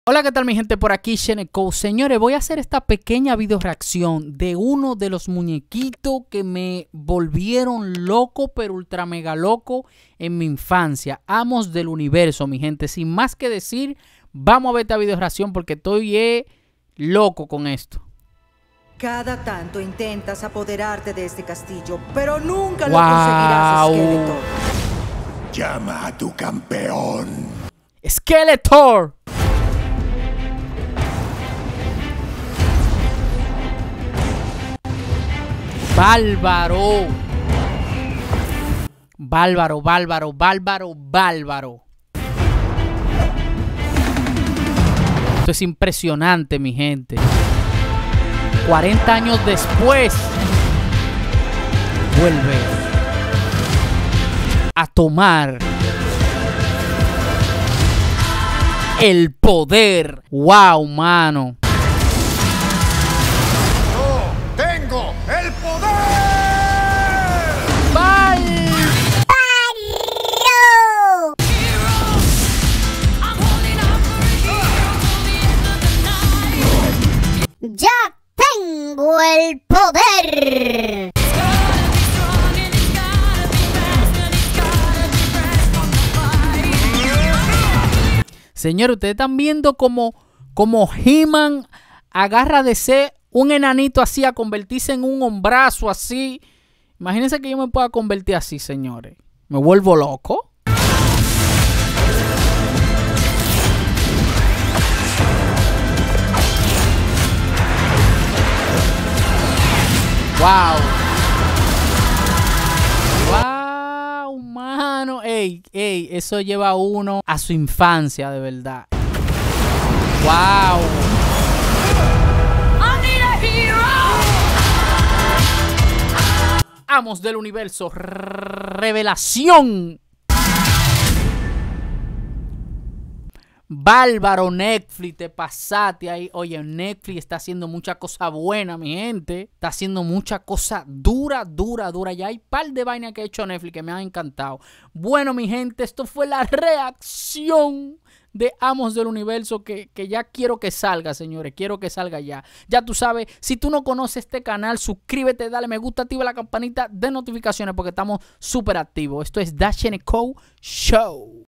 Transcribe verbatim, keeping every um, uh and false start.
Hola, ¿qué tal mi gente? Por aquí Sheneco. Señores, voy a hacer esta pequeña video reacción de uno de los muñequitos que me volvieron loco, pero ultra mega loco en mi infancia. Amos del universo, mi gente. Sin más que decir, vamos a ver esta video reacción porque estoy eh, loco con esto. Cada tanto intentas apoderarte de este castillo, pero nunca wow. lo conseguirás, Skeletor. Llama a tu campeón. Skeletor. Bárbaro. Bárbaro, bárbaro, bárbaro, bárbaro. Esto es impresionante, mi gente. cuarenta años después, vuelve a tomar el poder. Wow, mano. ¡Tengo el poder! ¡Ya tengo el poder! Señor, ustedes están viendo como, como He-Man agarra de ser un enanito así a convertirse en un hombrazo así. Imagínense que yo me pueda convertir así, señores. ¿Me vuelvo loco? Wow. Wow, mano. Ey, ey, eso lleva a uno a su infancia, de verdad. Wow. Amos del universo, revelación. Bárbaro, Netflix, te pasaste ahí. Oye, Netflix está haciendo mucha cosa buena, mi gente. Está haciendo mucha cosa dura, dura, dura. Ya hay un par de vainas que ha hecho Netflix que me han encantado. Bueno, mi gente, esto fue la reacción de Amos del Universo que, que ya quiero que salga, señores. Quiero que salga ya. Ya tú sabes, si tú no conoces este canal, suscríbete, dale me gusta, activa la campanita de notificaciones porque estamos súper activos. Esto es The Sheneco Show.